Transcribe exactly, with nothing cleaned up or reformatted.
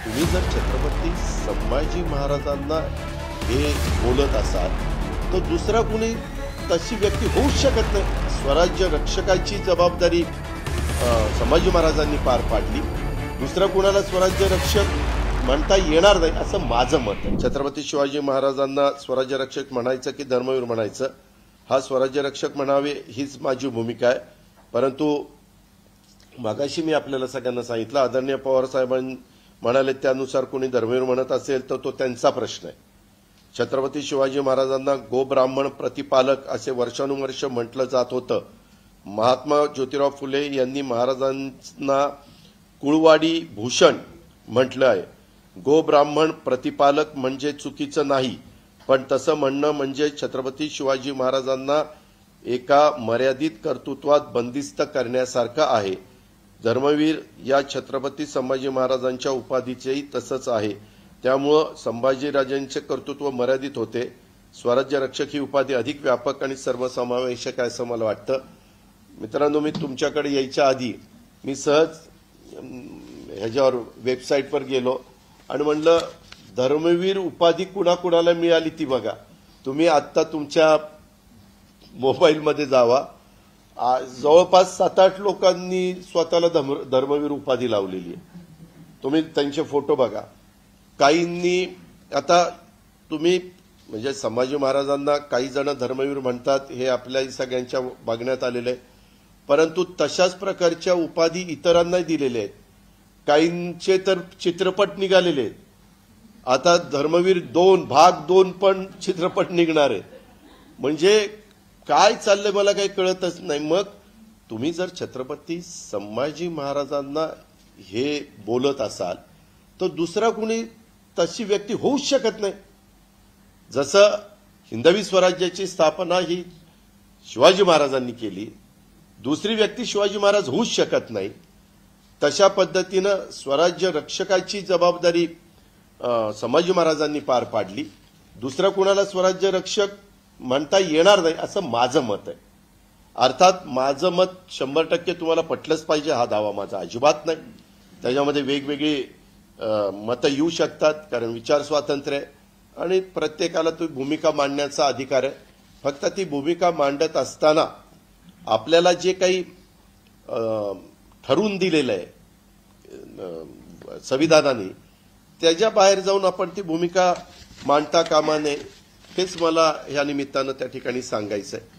तुम्ही जर छत्रपती संभाजी महाराजांना हे बोलत असाल तर दुसरा कुणी तशी व्यक्ती होऊच शकत नाही। स्वराज्य रक्षकाची जबाबदारी संभाजी महाराजांनी पार पाडली, दुसरा कुणाला स्वराज्य रक्षक म्हणता येणार नाही असं माझं मत आहे। छत्रपती शिवाजी महाराजांना स्वराज्य रक्षक म्हणायचं की धर्मवीर म्हणायचं, हा स्वराज्य रक्षक म्हणावे हीच माझी भूमिका आहे। परंतु मागाशी मी आपल्याला सगळ्यांना सांगितलं, आदरणीय पवार साहेबांनी म्हणाले त्यानुसार कोणी धर्मवीर म्हणत असेल तर तो त्यांचा प्रश्न आहे। छत्रपती शिवाजी महाराजांना गोब्राह्मण प्रतिपालक असे वर्षानुवर्ष म्हटलं जात होतं। महात्मा ज्योतिराव फुले यांनी महाराजांना कुळवाडी भूषण म्हटलं आहे। गोब्राह्मण प्रतिपालक म्हणजे चुकीचं नाही, पण तसं म्हणणं म्हणजे छत्रपती शिवाजी महाराजांना एका मर्यादित कर्तृत्वात बंदिस्त करण्यासारखं आहे। धर्मवीर या छत्रपती संभाजी महाराजांच्या उपाधीचेही तसंच आहे, त्यामुळं संभाजीराजांचे कर्तृत्व मर्यादित होते। स्वराज्य रक्षक ही उपाधी अधिक व्यापक आणि सर्वसमावेशक आहे असं मला वाटतं। मित्रांनो, मी तुमच्याकडे यायच्या आधी मी सहज ह्याच्यावर वेबसाईटवर गेलो आणि म्हणलं धर्मवीर उपाधी कुणाकुणाला मिळाली ती बघा। तुम्ही आत्ता तुमच्या मोबाईलमध्ये जावा, जवळपास सात आठ लोकांनी स्वतःला धर्मवीर उपाधी लावलेली आहे। तुम्ही त्यांचे फोटो बघा। काहींनी आता तुम्ही म्हणजे संभाजी महाराजांना काही जण धर्मवीर म्हणतात हे आपल्या सगळ्यांच्या बघण्यात आलेलं आहे, परंतु तशाच प्रकारच्या उपाधी इतरांनाही दिलेल्या आहेत। काहींचे तर चित्रपट निघालेले आहेत, आता धर्मवीर दोन भाग दोन पण चित्रपट निघणार आहेत। म्हणजे काय चाललंय मला काही कळतच नाही। मग तुम्ही जर छत्रपती संभाजी महाराजांना हे बोलत असाल तर दुसरा कुणी तशी व्यक्ती होऊच शकत नाही। जसं हिंदवी स्वराज्याची स्थापना ही शिवाजी महाराजांनी केली, दुसरी व्यक्ती शिवाजी महाराज होऊच शकत नाही। तशा पद्धतीनं स्वराज्य रक्षकाची जबाबदारी संभाजी महाराजांनी पार पाडली, दुसरा कुणाला स्वराज्य रक्षक म्हणता येणार नाही असं माझं मत आहे। अर्थात माझं मत शंभर टक्के तुम्हाला पटलंच पाहिजे हा दावा माझा अजिबात नाही। त्याच्यामध्ये वेगवेगळी मतं येऊ शकतात, कारण विचार स्वातंत्र्य आहे आणि प्रत्येकाला ती भूमिका मांडण्याचा अधिकार आहे। फक्त ती भूमिका मांडत असताना आपल्याला जे काही ठरवून दिलेलं आहे संविधानाने, त्याच्या बाहेर जाऊन आपण ती भूमिका मांडता कामा नये, हेच मला या निमित्तानं त्या ठिकाणी सांगायचं आहे।